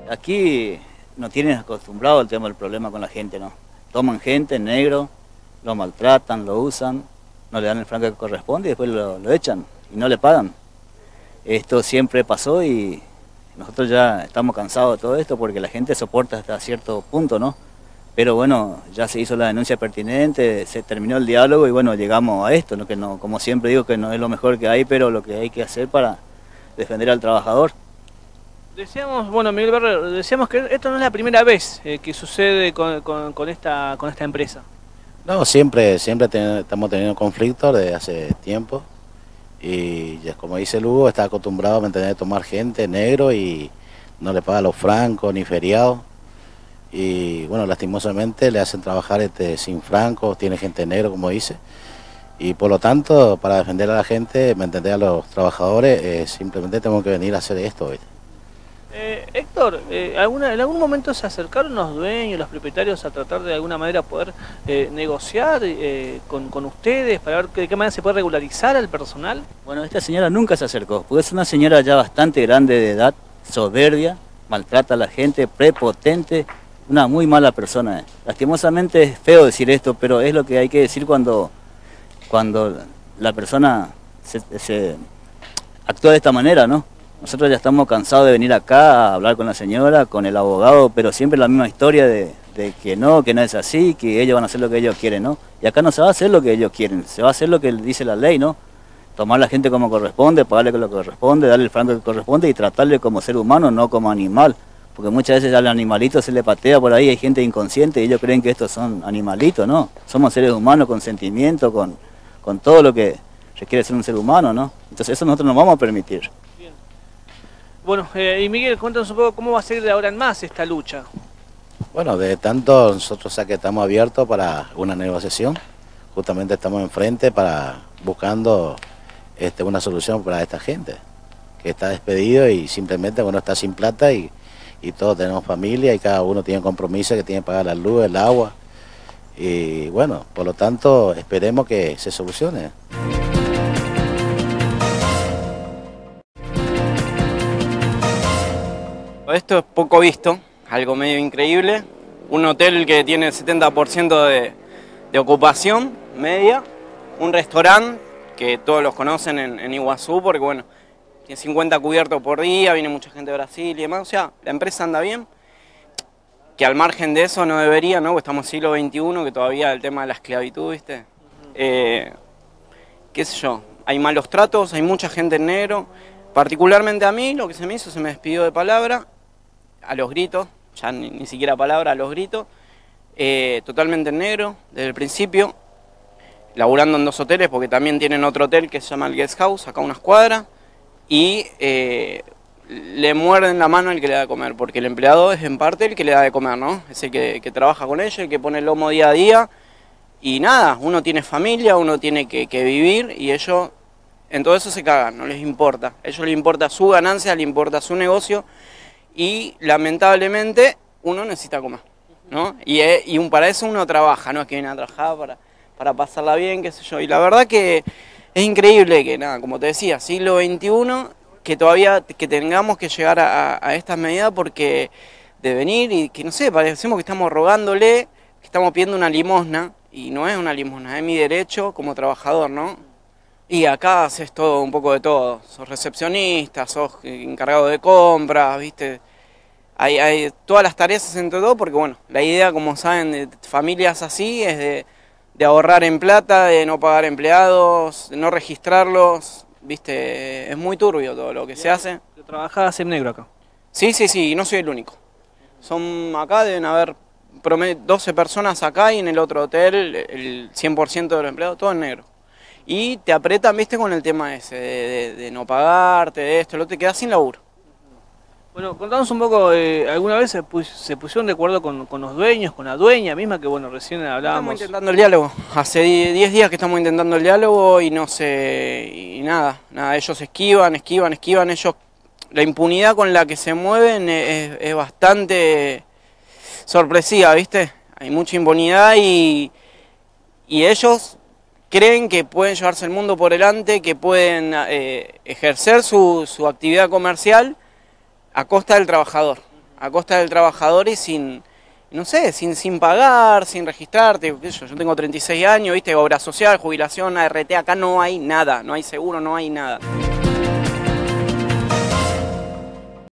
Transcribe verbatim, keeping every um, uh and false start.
Aquí no tienen acostumbrado el tema del problema con la gente, ¿no? Toman gente, negro, lo maltratan, lo usan, no le dan el franco que corresponde y después lo, lo echan y no le pagan. Esto siempre pasó y nosotros ya estamos cansados de todo esto porque la gente soporta hasta cierto punto, ¿no? Pero bueno, ya se hizo la denuncia pertinente, se terminó el diálogo y bueno, llegamos a esto, ¿no? Que no, como siempre digo, que no es lo mejor que hay, pero lo que hay que hacer para defender al trabajador. Decíamos, bueno, Miguel Barrero, decíamos que esto no es la primera vez eh, que sucede con, con, con, esta, con esta empresa. No, siempre, siempre ten, estamos teniendo conflictos desde hace tiempo y ya, como dice Lugo, está acostumbrado a mantener, tomar gente negro y no le paga los francos ni feriados. Y bueno, lastimosamente le hacen trabajar este, sin francos, tiene gente negro, como dice, y por lo tanto, para defender a la gente, me entender a los trabajadores, eh, simplemente tenemos que venir a hacer esto hoy. Eh, Héctor, eh, ¿alguna, ¿en algún momento se acercaron los dueños, los propietarios a tratar de alguna manera poder eh, negociar eh, con, con ustedes para ver de qué manera se puede regularizar al personal? Bueno, esta señora nunca se acercó, porque es una señora ya bastante grande de edad, soberbia, maltrata a la gente, prepotente, una muy mala persona. Lastimosamente es feo decir esto, pero es lo que hay que decir cuando, cuando la persona se, se actúa de esta manera, ¿no? Nosotros ya estamos cansados de venir acá a hablar con la señora, con el abogado, pero siempre la misma historia de, de que no, que no es así, que ellos van a hacer lo que ellos quieren, ¿no? Y acá no se va a hacer lo que ellos quieren, se va a hacer lo que dice la ley, ¿no? Tomar a la gente como corresponde, pagarle lo que corresponde, darle el franco que corresponde y tratarle como ser humano, no como animal. Porque muchas veces al animalito se le patea por ahí, hay gente inconsciente y ellos creen que estos son animalitos, ¿no? Somos seres humanos con sentimiento, con, con todo lo que requiere ser un ser humano, ¿no? Entonces eso nosotros no vamos a permitir. Bien. Bueno, eh, y Miguel, cuéntanos un poco cómo va a ser de ahora en más esta lucha. Bueno, de tanto nosotros ya que estamos abiertos para una negociación, justamente estamos enfrente para buscando este, una solución para esta gente, que está despedido y simplemente bueno, está sin plata y y todos tenemos familia y cada uno tiene compromiso que tiene que pagar la luz, el agua y bueno, por lo tanto esperemos que se solucione. Esto es poco visto, algo medio increíble, un hotel que tiene el setenta por ciento de, de ocupación media, un restaurante que todos los conocen en, en Iguazú porque bueno, tiene cincuenta cubiertos por día, viene mucha gente de Brasil y demás, o sea, la empresa anda bien, que al margen de eso no debería, ¿no? Porque estamos en el siglo veintiuno, que todavía el tema de la esclavitud, ¿viste? Uh-huh. eh, qué sé yo, hay malos tratos, hay mucha gente en negro, particularmente a mí lo que se me hizo, se me despidió de palabra, a los gritos, ya ni, ni siquiera palabra, a los gritos, eh, totalmente en negro, desde el principio, laburando en dos hoteles, porque también tienen otro hotel que se llama el Guest House, acá a unas cuadras, y eh, le muerden la mano el que le da de comer, porque el empleado es en parte el que le da de comer, ¿no? Es el que, que trabaja con ellos, el que pone el lomo día a día, y nada, uno tiene familia, uno tiene que, que vivir, y ellos en todo eso se cagan, no les importa. A ellos les importa su ganancia, les importa su negocio, y lamentablemente uno necesita comer, ¿no? Y, y un, para eso uno trabaja, no es que viene a trabajar para, para pasarla bien, qué sé yo, y la verdad que es increíble que, nada, como te decía, siglo veintiuno, que todavía que tengamos que llegar a, a estas medidas porque de venir y que, no sé, parecemos que estamos rogándole, que estamos pidiendo una limosna, y no es una limosna, es mi derecho como trabajador, ¿no? Y acá haces todo, un poco de todo, sos recepcionista, sos encargado de compras, ¿viste? Hay, hay todas las tareas entre todo porque, bueno, la idea, como saben, de familias así es de... de ahorrar en plata, de no pagar empleados, de no registrarlos, viste, es muy turbio todo lo que se hace. ¿Trabajás en negro acá? Sí, sí, sí, y no soy el único. Son acá, deben haber promedio doce personas acá y en el otro hotel el cien por ciento de los empleados, todo en negro. Y te apretan, viste, con el tema ese, de, de, de no pagarte, de esto, lo te quedas sin laburo. Bueno, contanos un poco, eh, ¿alguna vez se, pus se pusieron de acuerdo con, con los dueños, con la dueña misma, que bueno, recién hablábamos? Estamos intentando el diálogo, hace diez días que estamos intentando el diálogo y no sé, y nada, nada, ellos esquivan, esquivan, esquivan, ellos, la impunidad con la que se mueven es, es bastante sorpresiva, ¿viste? Hay mucha impunidad y, y ellos creen que pueden llevarse el mundo por delante, que pueden eh, ejercer su, su actividad comercial a costa del trabajador. a costa del trabajador y sin, no sé, sin, sin pagar, sin registrarte. Yo, yo tengo treinta y seis años, viste, obra social, jubilación, A R T, acá no hay nada, no hay seguro, no hay nada.